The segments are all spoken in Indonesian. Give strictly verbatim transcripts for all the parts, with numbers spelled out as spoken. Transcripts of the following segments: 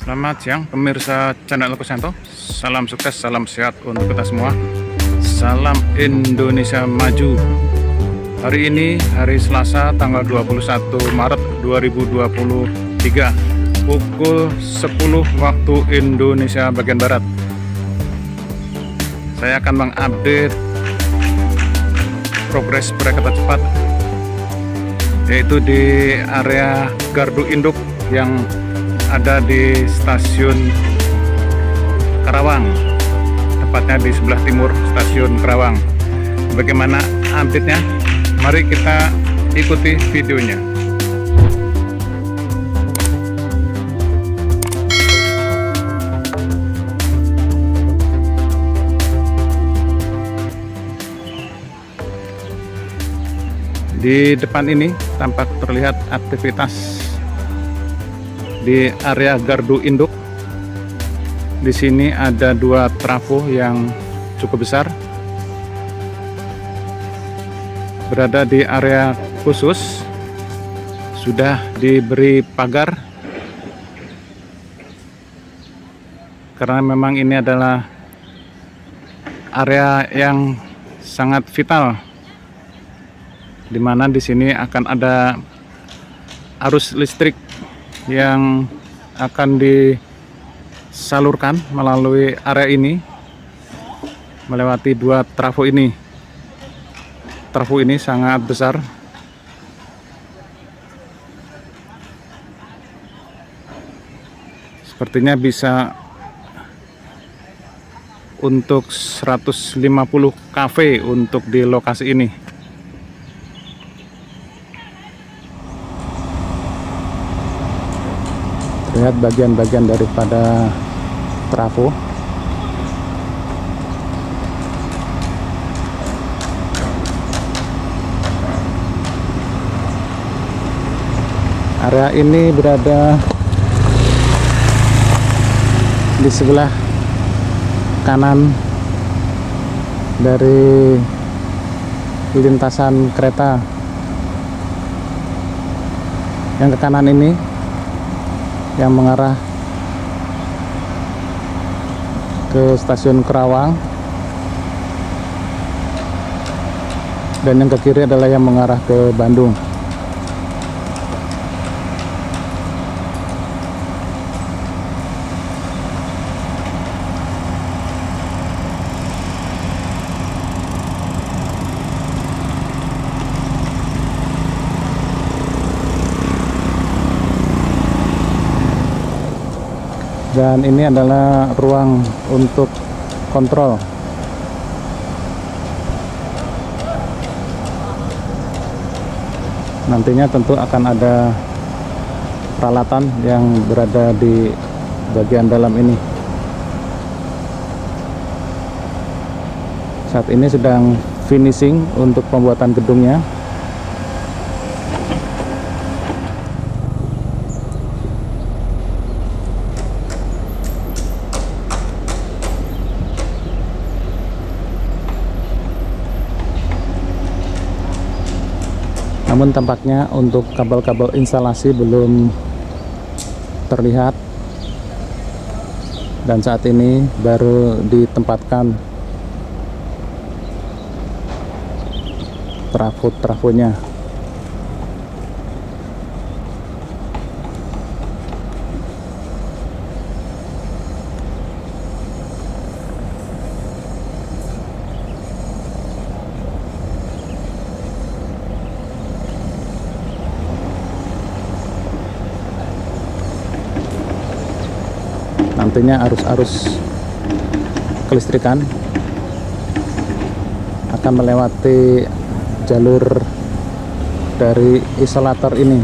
Selamat siang pemirsa channel Kusanto. Salam sukses, salam sehat untuk kita semua. Salam Indonesia Maju. Hari ini hari Selasa tanggal dua puluh satu Maret dua ribu dua puluh tiga pukul sepuluh waktu Indonesia bagian Barat. Saya akan mengupdate progres proyek kereta cepat, yaitu di area Gardu Induk yang ada di stasiun Karawang, tepatnya di sebelah timur stasiun Karawang. Bagaimana update-nya? Mari kita ikuti videonya. Di depan ini tampak terlihat aktivitas di area Gardu Induk. Di sini ada dua trafo yang cukup besar, berada di area khusus, sudah diberi pagar karena memang ini adalah area yang sangat vital, di mana di sini akan ada arus listrik yang akan disalurkan melalui area ini melewati dua trafo ini. Trafo ini sangat besar, sepertinya bisa untuk seratus lima puluh kafe untuk di lokasi ini. Lihat bagian-bagian daripada trafo. Area ini berada di sebelah kanan dari lintasan kereta. Yang ke kanan ini yang mengarah ke stasiun Karawang, dan yang ke kiri adalah yang mengarah ke Bandung. Dan ini adalah ruang untuk kontrol. Nantinya tentu akan ada peralatan yang berada di bagian dalam ini. Saat ini sedang finishing untuk pembuatan gedungnya. Namun tampaknya untuk kabel-kabel instalasi belum terlihat, dan saat ini baru ditempatkan trafo-trafonya. Nantinya arus-arus kelistrikan akan melewati jalur dari isolator ini.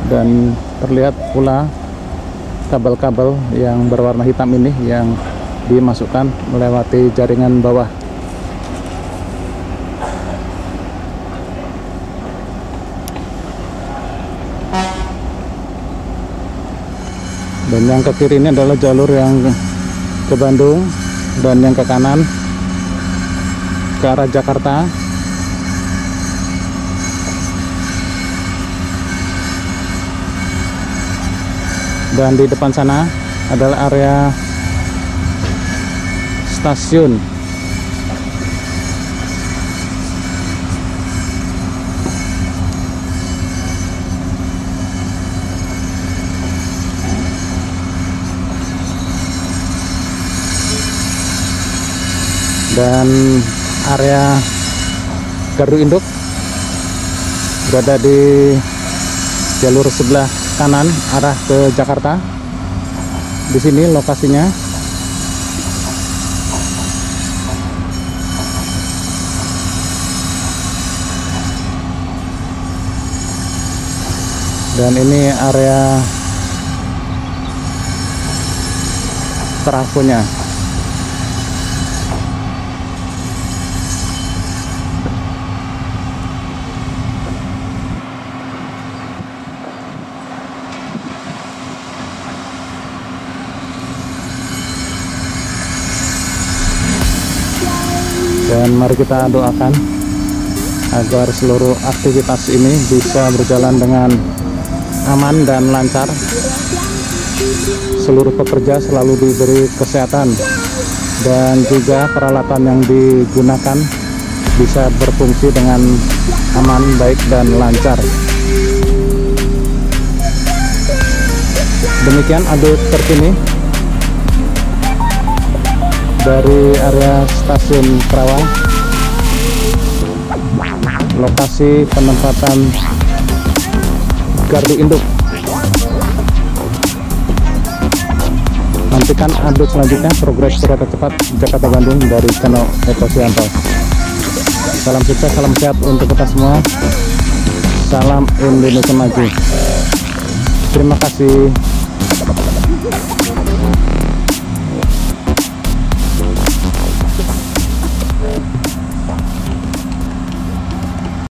dan terlihat pula kabel-kabel yang berwarna hitam ini yang dimasukkan melewati jaringan bawah. Dan yang ke kiri ini adalah jalur yang ke Bandung, dan yang ke kanan ke arah Jakarta. Dan di depan sana adalah area stasiun. Dan area gardu induk berada di jalur sebelah kanan arah ke Jakarta. Di sini lokasinya. Dan ini area trafonya. Dan mari kita doakan agar seluruh aktivitas ini bisa berjalan dengan aman dan lancar. Seluruh pekerja selalu diberi kesehatan, dan juga peralatan yang digunakan bisa berfungsi dengan aman, baik, dan lancar. Demikian update terkini dari area stasiun Karawang, lokasi penempatan gardu induk. Nantikan update selanjutnya progres kereta cepat Jakarta Bandung dari channel Eko Suyanto. Salam sukses, salam sehat untuk kita semua. Salam Indonesia Maju. Terima kasih.